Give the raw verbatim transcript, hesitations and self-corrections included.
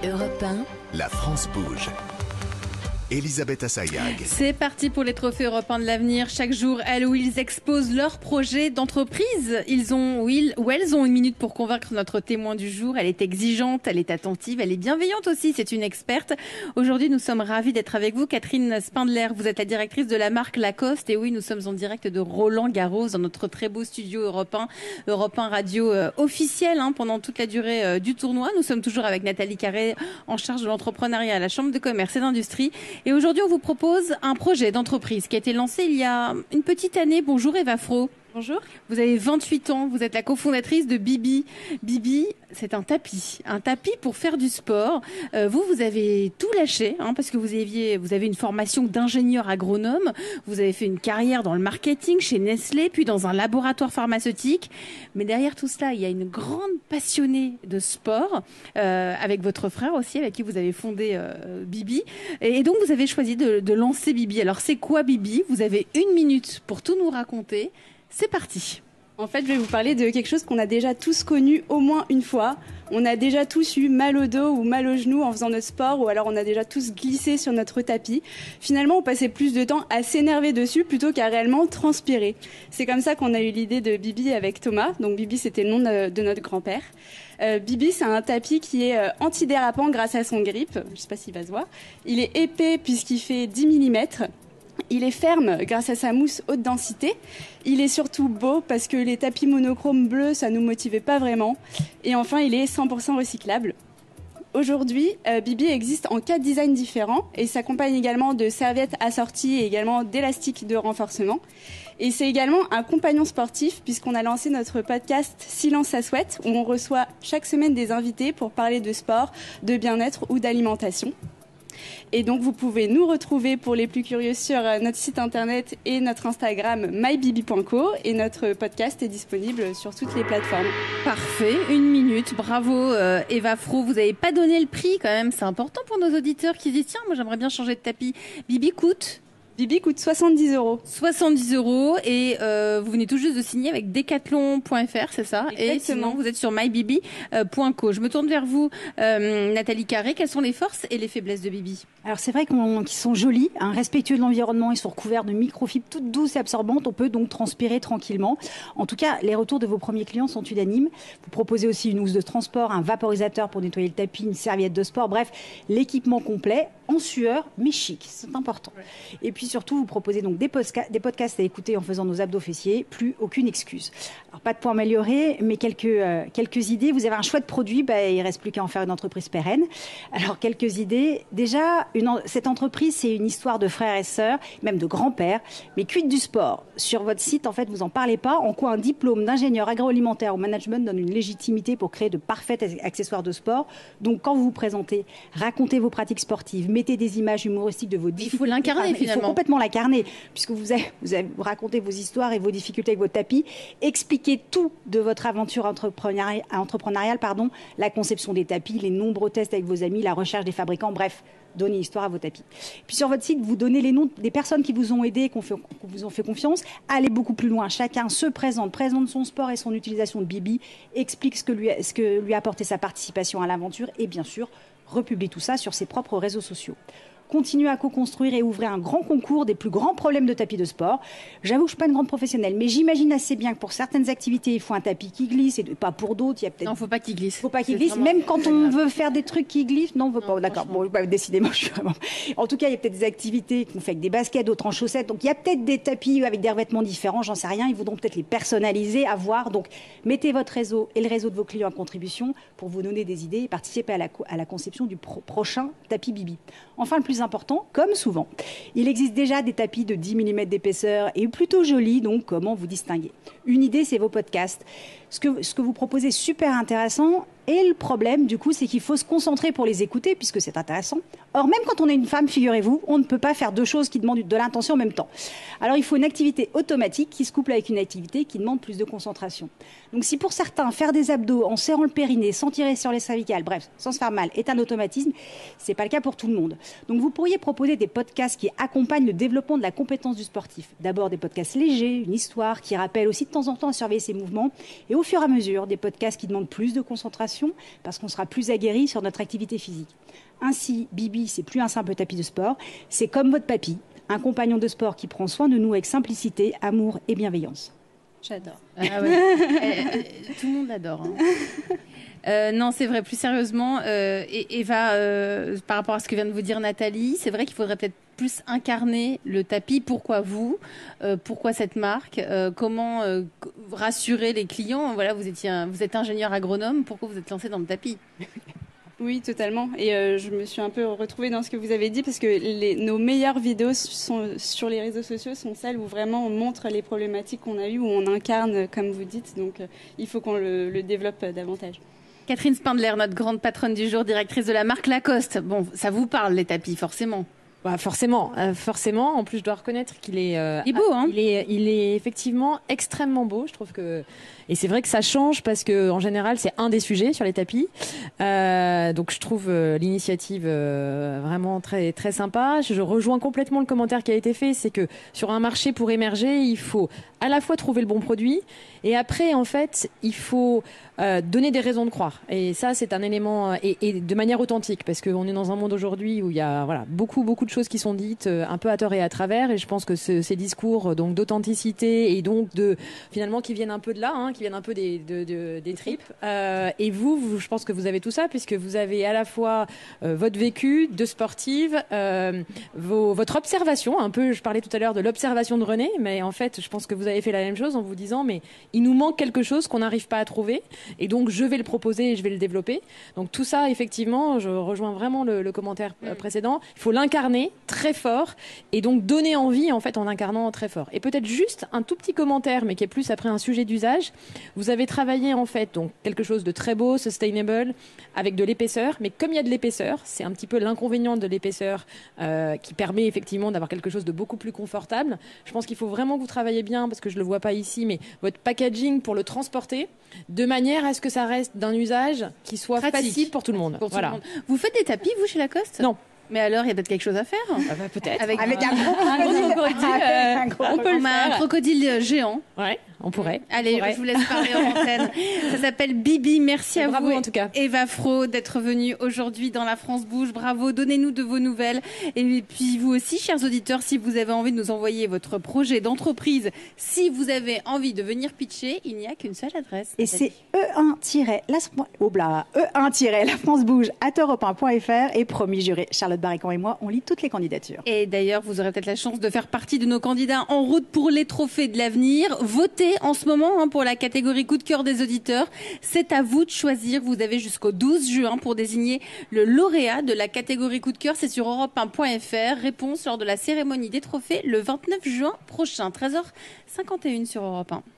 Europe un, La France bouge. Elisabeth Assayag. C'est parti pour les trophées européens de l'avenir. Chaque jour, elles ou ils exposent leurs projets d'entreprise. Ils ont, ou, ils, ou elles ont une minute pour convaincre notre témoin du jour. Elle est exigeante, elle est attentive, elle est bienveillante aussi. C'est une experte. Aujourd'hui, nous sommes ravis d'être avec vous. Catherine Spindler, vous êtes la directrice de la marque Lacoste. Et oui, nous sommes en direct de Roland-Garros dans notre très beau studio européen, Europe un Radio euh, officiel hein, pendant toute la durée euh, du tournoi. Nous sommes toujours avec Nathalie Carré en charge de l'entrepreneuriat à la Chambre de commerce et d'industrie. Et aujourd'hui, on vous propose un projet d'entreprise qui a été lancé il y a une petite année. Bonjour Eva Fro. Bonjour. Vous avez vingt-huit ans, vous êtes la cofondatrice de Bibi. Bibi, c'est un tapis, un tapis pour faire du sport. Euh, vous, vous avez tout lâché hein, parce que vous aviez, vous avez une formation d'ingénieur agronome. Vous avez fait une carrière dans le marketing chez Nestlé, puis dans un laboratoire pharmaceutique. Mais derrière tout cela, il y a une grande passionnée de sport euh, avec votre frère aussi, avec qui vous avez fondé euh, Bibi. Et, et donc, vous avez choisi de, de lancer Bibi. Alors, c'est quoi Bibi ? Vous avez une minute pour tout nous raconter. C'est parti. En fait, je vais vous parler de quelque chose qu'on a déjà tous connu au moins une fois. On a déjà tous eu mal au dos ou mal au genou en faisant notre sport, ou alors on a déjà tous glissé sur notre tapis. Finalement, on passait plus de temps à s'énerver dessus plutôt qu'à réellement transpirer. C'est comme ça qu'on a eu l'idée de Bibi avec Thomas. Donc Bibi, c'était le nom de, de notre grand-père. Euh, Bibi, c'est un tapis qui est euh, antidérapant grâce à son grip. Je ne sais pas s'il va se voir. Il est épais puisqu'il fait dix millimètres. Il est ferme grâce à sa mousse haute densité. Il est surtout beau parce que les tapis monochromes bleus, ça ne nous motivait pas vraiment. Et enfin, il est cent pour cent recyclable. Aujourd'hui, euh, Bibi existe en quatre designs différents et s'accompagne également de serviettes assorties et également d'élastiques de renforcement. Et c'est également un compagnon sportif puisqu'on a lancé notre podcast Silence à Souhaite où on reçoit chaque semaine des invités pour parler de sport, de bien-être ou d'alimentation. Et donc, vous pouvez nous retrouver pour les plus curieux sur notre site internet et notre Instagram my bibi point co et notre podcast est disponible sur toutes les plateformes. Parfait, une minute, bravo euh, Eva Fro, vous n'avez pas donné le prix quand même, c'est important pour nos auditeurs qui disent tiens, moi j'aimerais bien changer de tapis. Bibi coûte Bibi coûte soixante-dix euros. soixante-dix euros et euh, vous venez tout juste de signer avec Decathlon point F R, c'est ça ? Exactement. Et sinon, vous êtes sur my bibi point co. Je me tourne vers vous, euh, Nathalie Carré. Quelles sont les forces et les faiblesses de Bibi ? Alors c'est vrai qu'ils sont jolis, hein, respectueux de l'environnement, ils sont recouverts de microfibres toutes douces et absorbantes. On peut donc transpirer tranquillement. En tout cas, les retours de vos premiers clients sont unanimes. Vous proposez aussi une housse de transport, un vaporisateur pour nettoyer le tapis, une serviette de sport. Bref, l'équipement complet en sueur, mais chic. C'est important. Ouais. Et puis surtout, vous proposez donc des, posca- des podcasts à écouter en faisant nos abdos fessiers. Plus aucune excuse. Alors pas de points améliorés, mais quelques, euh, quelques idées. Vous avez un choix de produit, bah, il ne reste plus qu'à en faire une entreprise pérenne. Alors quelques idées. Déjà, une en- cette entreprise, c'est une histoire de frères et sœurs, même de grands-pères, mais cuite du sport. Sur votre site, en fait, vous n'en parlez pas. En quoi un diplôme d'ingénieur agroalimentaire au management donne une légitimité pour créer de parfaits accessoires de sport. Donc quand vous vous présentez, racontez vos pratiques sportives, mettez des images humoristiques de vos difficultés. Il faut l'incarner enfin, finalement. Il faut complètement l'incarner, puisque vous avez, vous avez vous racontez vos histoires et vos difficultés avec votre tapis. Expliquez tout de votre aventure entrepreneuriale, entrepreneuriale pardon, la conception des tapis, les nombreux tests avec vos amis, la recherche des fabricants, bref. Donnez histoire à vos tapis. Puis sur votre site, vous donnez les noms des personnes qui vous ont aidé, qui vous ont fait confiance. Allez beaucoup plus loin. Chacun se présente, présente son sport et son utilisation de Bibi, explique ce que lui a, ce que lui a apporté sa participation à l'aventure et bien sûr, republie tout ça sur ses propres réseaux sociaux. Continuez à co-construire et ouvrez un grand concours des plus grands problèmes de tapis de sport. J'avoue que je ne suis pas une grande professionnelle, mais j'imagine assez bien que pour certaines activités, il faut un tapis qui glisse et pas pour d'autres. Il y a peut-être... Non, il ne faut pas qu'il glisse. Il ne faut pas qu'il C'est glisse, vraiment... même quand on veut faire des trucs qui glissent. Non, on veut non, pas. D'accord, bon, bah, décidément, je suis vraiment... En tout cas, il y a peut-être des activités qu'on fait avec des baskets, d'autres en chaussettes. Donc, il y a peut-être des tapis avec des revêtements différents, j'en sais rien. Ils voudront peut-être les personnaliser, à voir. Donc, mettez votre réseau et le réseau de vos clients en contribution pour vous donner des idées et participer à la, co- à la conception du pro- prochain tapis Bibi. Enfin, le plus important, comme souvent, il existe déjà des tapis de dix millimètres d'épaisseur et plutôt jolis, donc comment vous distinguer ? Une idée, c'est vos podcasts. Ce que, ce que vous proposez est super intéressant. Et le problème, du coup, c'est qu'il faut se concentrer pour les écouter, puisque c'est intéressant. Or, même quand on est une femme, figurez-vous, on ne peut pas faire deux choses qui demandent de l'intention en même temps. Alors, il faut une activité automatique qui se couple avec une activité qui demande plus de concentration. Donc, si pour certains, faire des abdos en serrant le périnée, sans tirer sur les cervicales, bref, sans se faire mal, est un automatisme, c'est pas le cas pour tout le monde. Donc, vous pourriez proposer des podcasts qui accompagnent le développement de la compétence du sportif. D'abord, des podcasts légers, une histoire qui rappelle aussi temps en temps à surveiller ses mouvements. Et au fur et à mesure, des podcasts qui demandent plus de concentration parce qu'on sera plus aguerri sur notre activité physique. Ainsi, Bibi, c'est plus un simple tapis de sport, c'est comme votre papy, un compagnon de sport qui prend soin de nous avec simplicité, amour et bienveillance. J'adore. Ah ouais. euh, euh, tout le monde l'adore. Hein. Euh, non, c'est vrai. Plus sérieusement, euh, Eva, euh, par rapport à ce que vient de vous dire Nathalie, c'est vrai qu'il faudrait peut-être plus incarner le tapis. Pourquoi vous euh, Pourquoi cette marque euh, Comment euh, rassurer les clients? Voilà, vous étiez, un, vous êtes ingénieur agronome. Pourquoi vous êtes lancé dans le tapis? Oui, totalement. Et euh, je me suis un peu retrouvée dans ce que vous avez dit parce que les, nos meilleures vidéos sont, sur les réseaux sociaux sont celles où vraiment on montre les problématiques qu'on a eues, où on incarne, comme vous dites. Donc, euh, il faut qu'on le, le développe davantage. Catherine Spindler, notre grande patronne du jour, directrice de la marque Lacoste. Bon, ça vous parle, les tapis, forcément. Bah forcément, euh, forcément. En plus, je dois reconnaître qu'il est, euh, il est beau, hein. Il est, il est effectivement extrêmement beau. Je trouve que, et c'est vrai que ça change parce que en général, c'est un des sujets sur les tapis. Euh, donc, je trouve euh, l'initiative euh, vraiment très, très sympa. Je, je rejoins complètement le commentaire qui a été fait, c'est que sur un marché pour émerger, il faut à la fois trouver le bon produit et après, en fait, il faut euh, donner des raisons de croire. Et ça, c'est un élément et, et de manière authentique parce qu'on est dans un monde aujourd'hui où il y a voilà beaucoup, beaucoup de choses qui sont dites euh, un peu à tort et à travers. Et je pense que ce, ces discours donc d'authenticité et donc de finalement qui viennent un peu de là, hein, qui viennent un peu des, de, de, des tripes. Euh, et vous, vous, je pense que vous avez tout ça puisque vous avez à la fois euh, votre vécu de sportive, euh, vos, votre observation. Un peu, je parlais tout à l'heure de l'observation de René, mais en fait, je pense que vous avez fait la même chose en vous disant, mais il nous manque quelque chose qu'on n'arrive pas à trouver, et donc je vais le proposer et je vais le développer. Donc tout ça, effectivement, je rejoins vraiment le, le commentaire mmh. précédent. Il faut l'incarner très fort et donc donner envie en fait en incarnant très fort. Et peut-être juste un tout petit commentaire, mais qui est plus après un sujet d'usage. Vous avez travaillé en fait donc quelque chose de très beau, sustainable, avec de l'épaisseur. Mais comme il y a de l'épaisseur, c'est un petit peu l'inconvénient de l'épaisseur euh, qui permet effectivement d'avoir quelque chose de beaucoup plus confortable. Je pense qu'il faut vraiment que vous travaillez bien, parce que je le vois pas ici, mais votre packaging pour le transporter, de manière à ce que ça reste d'un usage qui soit pratique, facile pour tout le monde. Pour voilà. tout le monde. Vous faites des tapis, vous, chez Lacoste? Non. Mais alors, il y a peut-être quelque chose à faire. Ah bah, peut-être. Avec, Avec un, un gros un gros crocodile. Euh, un gros on peut le faire. Un crocodile géant. Ouais, on pourrait. Allez, on pourrait. je vous laisse parler en antenne. Ça s'appelle Bibi. Merci à bravo, vous, en tout cas. Eva Fro, d'être venue aujourd'hui dans La France Bouge. Bravo. Donnez-nous de vos nouvelles. Et puis, vous aussi, chers auditeurs, si vous avez envie de nous envoyer votre projet d'entreprise, si vous avez envie de venir pitcher, il n'y a qu'une seule adresse. Et c'est E un la oh bla, E un la France Bouge à europe un point F R et promis juré, Charlotte Barricon et moi, on lit toutes les candidatures. Et d'ailleurs, vous aurez peut-être la chance de faire partie de nos candidats en route pour les trophées de l'avenir. Votez en ce moment hein, pour la catégorie coup de cœur des auditeurs. C'est à vous de choisir. Vous avez jusqu'au douze juin pour désigner le lauréat de la catégorie coup de cœur. C'est sur europe un point F R. Réponse lors de la cérémonie des trophées le vingt-neuf juin prochain, treize heures cinquante et une sur Europe un.